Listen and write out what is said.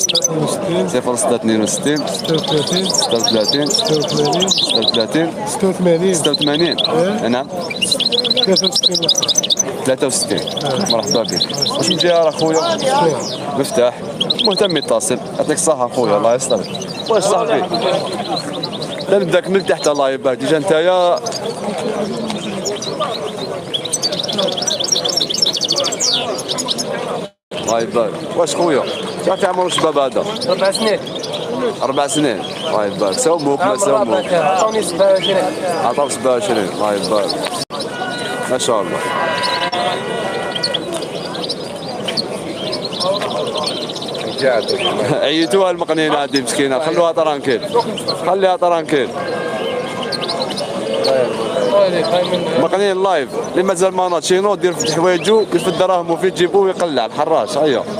0 6 62 36 36 86 36 86 86. نعم 63 63. مرحبا بك. واش من جهه اخويا؟ مفتاح. مهتم يتصل. يعطيك الصحه اخويا الله يسترك. واش صاحبي؟ نبداك من تحت الله يبارك. ديجا نتايا الله يبارك. واش خويا؟ شحال عمر الشباب هذا؟ 4 سنين. 4 سنين. الله يبارك. ساوموك ما ساوموك؟ عطوني 27. عطاك 27. الله يبارك. ما شاء الله. عيتوها المقنينه هذه مسكينه. خلوها ترانكيل. خليها ترانكيل. مقنين لايف اللي مازال ما ناض شي نوض يرفد حوايجو يرفد دراهمو فيه تجيبوه ويقلع الحراش. هيا